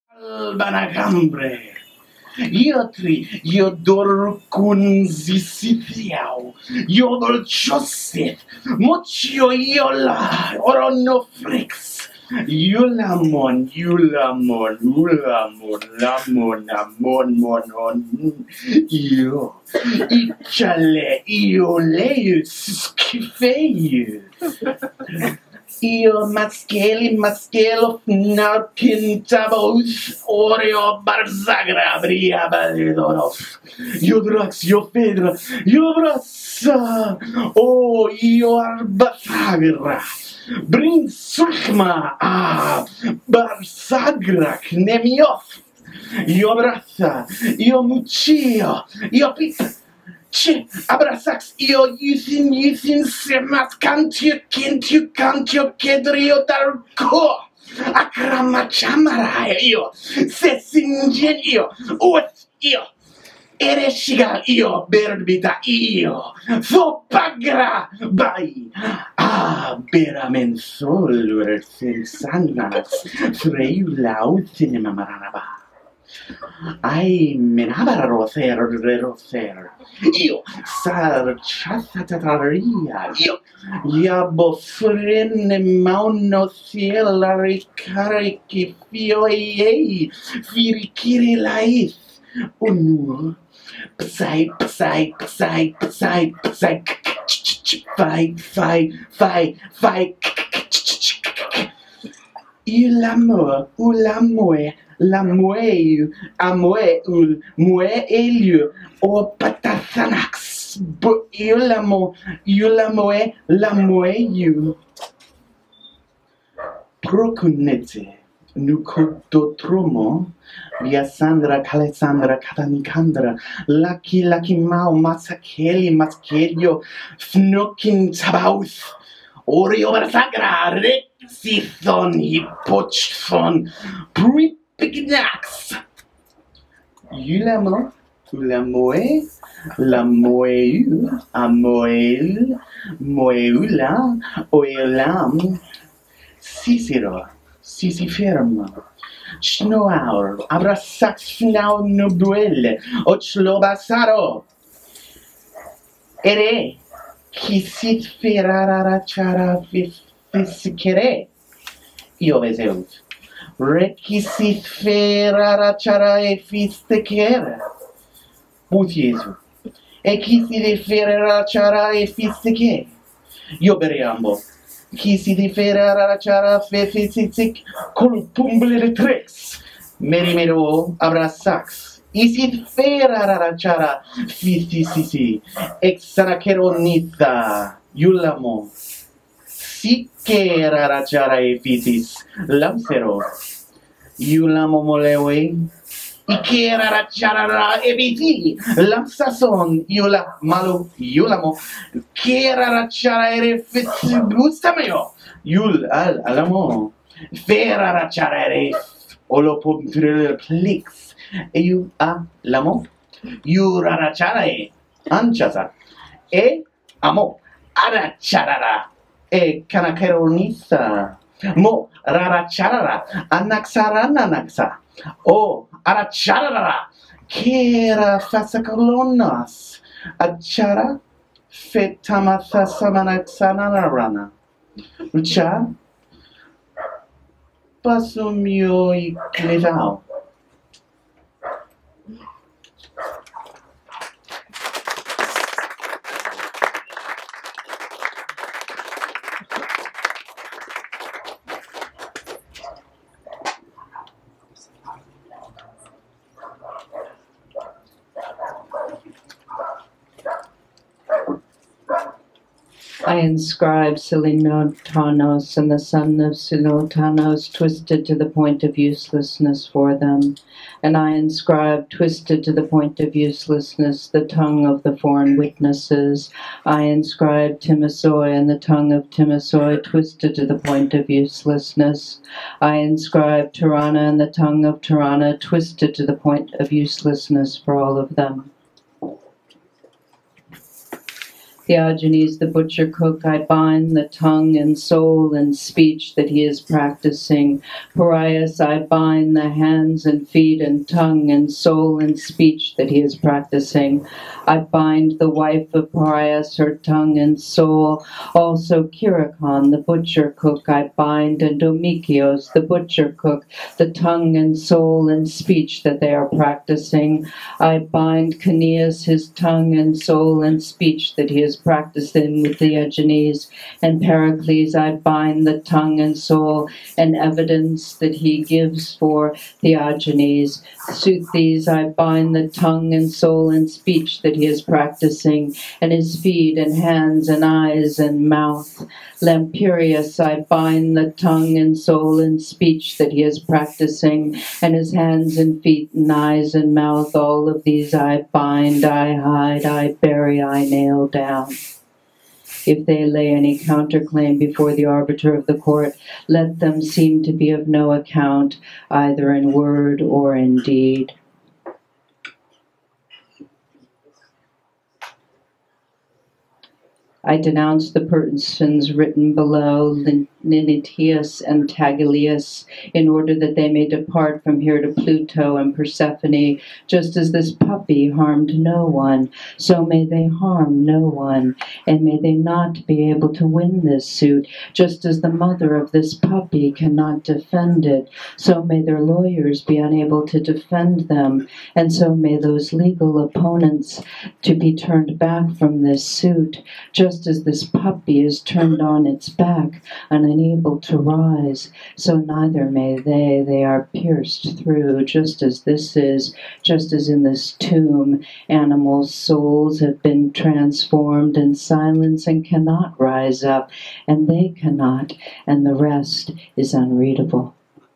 Albanacambre. Io dorcunzisitiau, io dolciossit, mocio iola, oronofrix, Yulamon, io, icale, io leus, schifeius. Io maschelo, narpintabos, oreo, barzagra, bria, balidorov. Io drax, io fedra, io brassa, oh, io arbasagra. Brin sulchma, barsagra, knemiov. Io brassa, io mucio, io pizza. Che, abrasax, io yusin, semat, cantio, kedrio, darko, akramachamara, io, sesingen, io, ereshiga, io, berbita, io, fopagra, bai, beramen solur, sensanas, freiula, cinema maranaba. Ai menabara roser. Io sarciasatataria. Io iabofrene mauno ciela ricarici fioiei. Firikiri lais. Unur. Psai. Fai. Il amour ou l'amour. Lamoeu, amoeul, moeliu, o patathanax, lamoe, lamoeu. Procunete, nucototromo, via Sandra, Calesandra, Catanicandra, Lucky Mao, Maskelio, Fnukin Tabaus, Oreo Versagra, Rexithon, Hipochthon, Pignax. Ulamo, ulamoe, lamoeu, amoel, moeula, oelam, Cicero, Sisiferma, Schnoaur, Abrasax now nobuel, Ochlobasaro. Ere, qui sit ferrara chara fisicere, io veseus. Requisit ferrara chara e fisticere. Put Jesu. E chi si deferrara chara e fisticere. Io bereambo. Chi si deferrara chara fe fisitic colpumble trex. Merimero abrasax. Isit ferrara chara fisicisi. Exanaceronita. Iulamo. Sique rarachara e fisis, lamsero, iulamo molewe, ike rarachara e viti, lamsason, iulamo, que rarachara e fisis, bustameo, alamo, fe rarachara e olopomprele clix, lamo, rarachara e anchasa, amo, aracharara. E canaceronista, mo raracharara, anaxarananaxa, o aracharara, que era fasacolonas, achara, fetamathasamanaxanarana, ucha, pasumio y clevao. I inscribe Silinotanos and the son of Silinotanos twisted to the point of uselessness for them. And I inscribe twisted to the point of uselessness the tongue of the foreign witnesses. I inscribe Timosoi and the tongue of Timosoi twisted to the point of uselessness. I inscribe Tirana and the tongue of Tirana twisted to the point of uselessness for all of them. Theogenes, the butcher cook, I bind the tongue and soul and speech that he is practicing. Parias, I bind the hands and feet and tongue and soul and speech that he is practicing. I bind the wife of Parias, her tongue and soul. Also Kirikon, the butcher cook, I bind, and Domikios, the butcher cook, the tongue and soul and speech that they are practicing. I bind Caneus, his tongue and soul and speech that he is practicing with Theogenes, and Pericles, I bind the tongue and soul and evidence that he gives for Theogenes. Seuthes, I bind the tongue and soul and speech that he is practicing, and his feet and hands and eyes and mouth. Lampyrius, I bind the tongue and soul and speech that he is practicing, and his hands and feet and eyes and mouth. All of these I bind, I hide, I bury, I nail down. If they lay any counterclaim before the arbiter of the court, let them seem to be of no account, either in word or in deed. I denounce the persons written below, Linetius and Tagilius, in order that they may depart from here to Pluto and Persephone. Just as this puppy harmed no one, so may they harm no one, and may they not be able to win this suit. Just as the mother of this puppy cannot defend it, so may their lawyers be unable to defend them, and so may those legal opponents to be turned back from this suit. Just as this puppy is turned on its back and unable to rise, so neither may they are pierced through, just as this is, just as in this tomb, animals' souls have been transformed in silence and cannot rise up, and they cannot, and the rest is unreadable.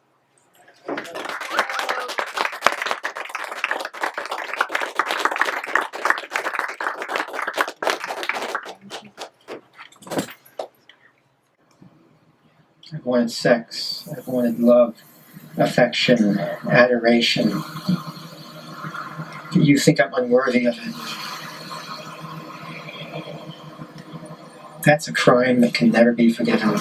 I've wanted sex, I've wanted love, affection, adoration. You think I'm unworthy of it? That's a crime that can never be forgiven.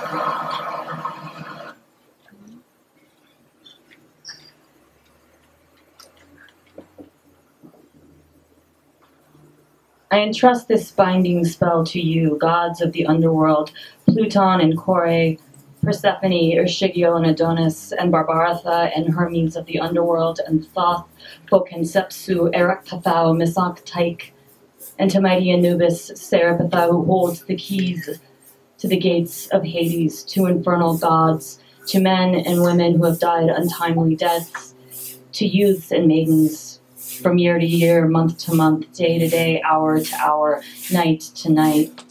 I entrust this binding spell to you, gods of the underworld, Pluton and Kore, Persephone, Ershigio and Adonis, and Barbaratha and Hermes of the underworld, and Thoth, Sepsu, Erectathau, Misak Tyke, and to mighty Anubis, Serapatha, who holds the keys to the gates of Hades, to infernal gods, to men and women who have died untimely deaths, to youths and maidens, from year to year, month to month, day to day, hour to hour, night to night.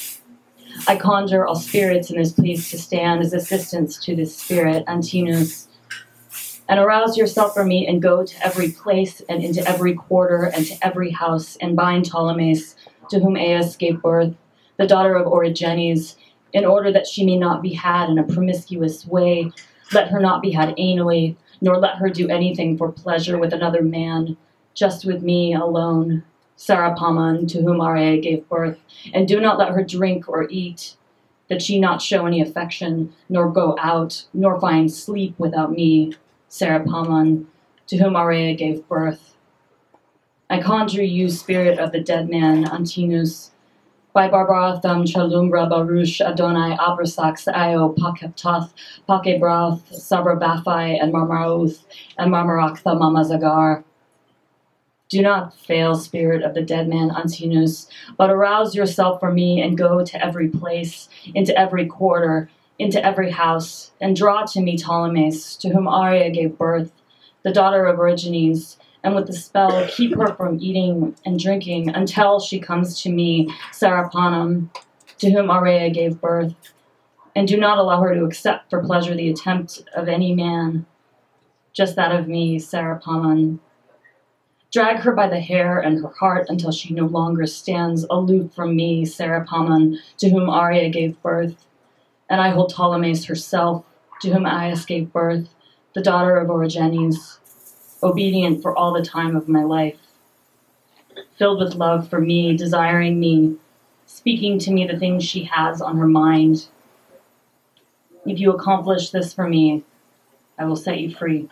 I conjure all spirits in this place to stand as assistants to this spirit, Antinous, and arouse yourself for me and go to every place and into every quarter and to every house and bind Ptolemies, to whom Aias gave birth, the daughter of Origenes, in order that she may not be had in a promiscuous way. Let her not be had anally, nor let her do anything for pleasure with another man, just with me alone, Sarapaman, to whom Aria gave birth, and do not let her drink or eat, that she not show any affection, nor go out, nor find sleep without me, Sarapaman, to whom Aria gave birth. I conjure you, spirit of the dead man, Antinous, by Barbaratham, Chalumbra, Baruch, Adonai, Abrasax, Io, Pakeptoth, Pakebrath, Sabrabaphai, and Marmaruth, and Marmaraktha, Mamazagar. Do not fail, spirit of the dead man, Antinous, but arouse yourself for me and go to every place, into every quarter, into every house, and draw to me Ptolemies, to whom Aria gave birth, the daughter of Origenes, and with the spell keep her from eating and drinking until she comes to me, Sarapanam, to whom Aria gave birth, and do not allow her to accept for pleasure the attempt of any man, just that of me, Sarapaman. Drag her by the hair and her heart until she no longer stands aloof from me, Sarapaman, to whom Aria gave birth, and I hold Ptolemies herself, to whom Aias gave birth, the daughter of Origenes, obedient for all the time of my life, filled with love for me, desiring me, speaking to me the things she has on her mind. If you accomplish this for me, I will set you free.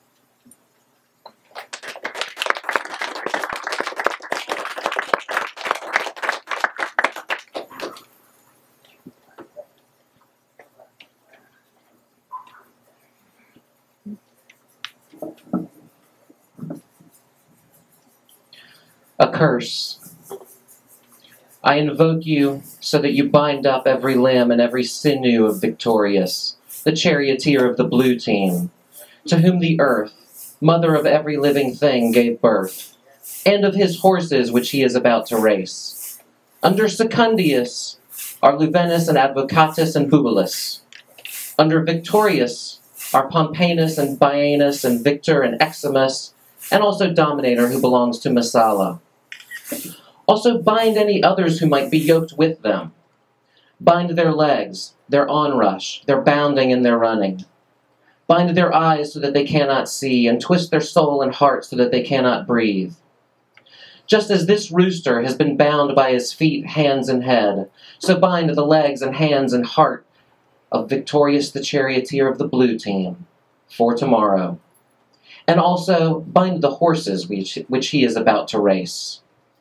A curse. I invoke you so that you bind up every limb and every sinew of Victorious, the charioteer of the blue team, to whom the earth, mother of every living thing, gave birth, and of his horses which he is about to race. Under Secundius are Luvenus and Advocatus and Bubalus. Under Victorious are Pompanus and Bianus and Victor and Eximus, and also Dominator, who belongs to Massala. Also bind any others who might be yoked with them. Bind their legs, their onrush, their bounding and their running. Bind their eyes so that they cannot see, and twist their soul and heart so that they cannot breathe. Just as this rooster has been bound by his feet, hands, and head, so bind the legs and hands and heart of Victorious the charioteer of the blue team for tomorrow. And also bind the horses which he is about to race.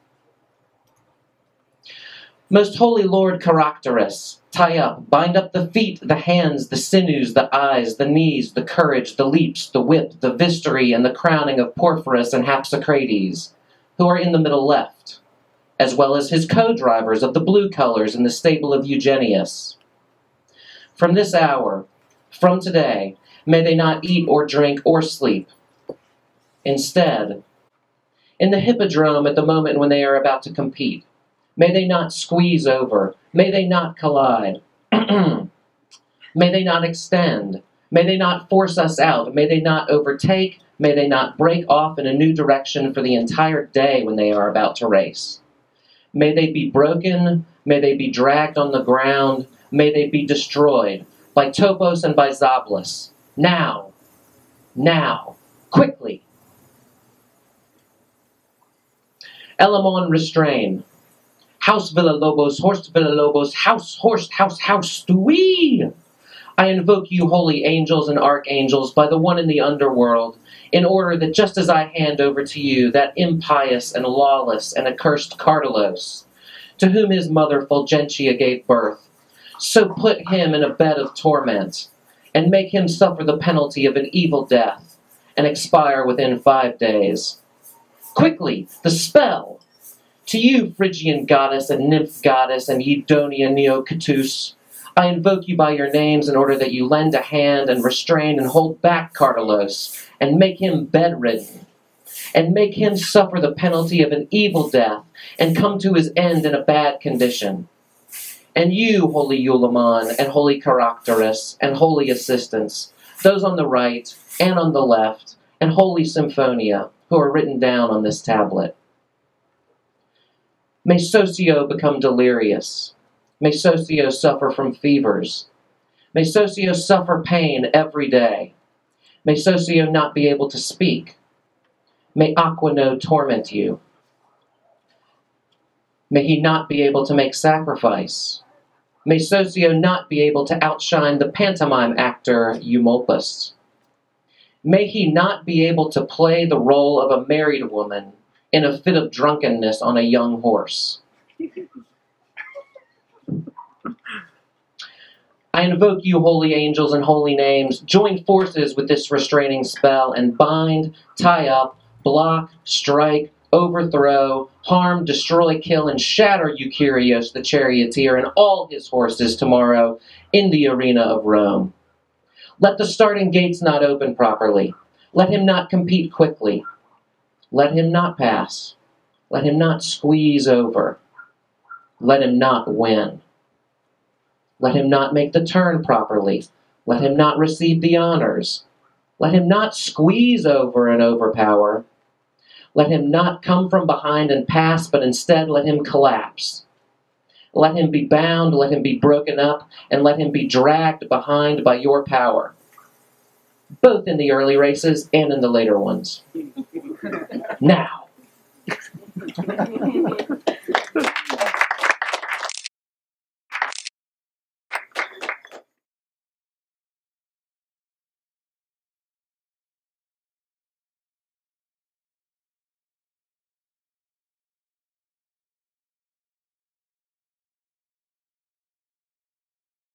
Most holy Lord Caracterus, tie up, bind up the feet, the hands, the sinews, the eyes, the knees, the courage, the leaps, the whip, the vistory, and the crowning of Porphyris and Hapsocrates, who are in the middle left, as well as his co-drivers of the blue colors in the stable of Eugenius. From this hour, from today, may they not eat or drink or sleep. Instead, in the hippodrome at the moment when they are about to compete, may they not squeeze over, may they not collide, may they not extend, may they not force us out, may they not overtake, may they not break off in a new direction for the entire day when they are about to race. May they be broken, may they be dragged on the ground, may they be destroyed by Topos and by Zablis. Now, quickly. Elamon restrain. House Villalobos, horse Villalobos, house, horse, house, oui! I invoke you, holy angels and archangels, by the one in the underworld, in order that just as I hand over to you that impious and lawless and accursed Cardalos, to whom his mother Fulgentia gave birth, so put him in a bed of torment, and make him suffer the penalty of an evil death, and expire within 5 days. Quickly, the spell! To you, Phrygian goddess and nymph goddess and Eudonia Neocatus, I invoke you by your names in order that you lend a hand and restrain and hold back Cardalos, and make him bedridden, and make him suffer the penalty of an evil death, and come to his end in a bad condition. And you, holy Eulamon, and holy Caracterus, and holy assistants, those on the right and on the left, and holy Symphonia, who are written down on this tablet. May Socio become delirious. May Socio suffer from fevers. May Socio suffer pain every day. May Socio not be able to speak. May Aquino torment you. May he not be able to make sacrifice. May Socio not be able to outshine the pantomime actor Eumolpus. May he not be able to play the role of a married woman in a fit of drunkenness on a young horse. I invoke you, holy angels and holy names, join forces with this restraining spell and bind, tie up, block, strike, overthrow, harm, destroy, kill, and shatter Eukyrios the charioteer and all his horses tomorrow in the arena of Rome. Let the starting gates not open properly. Let him not compete quickly. Let him not pass. Let him not squeeze over. Let him not win. Let him not make the turn properly. Let him not receive the honors. Let him not squeeze over and overpower. Let him not come from behind and pass, but instead let him collapse. Let him be bound, let him be broken up, and let him be dragged behind by your power, both in the early races and in the later ones. Now.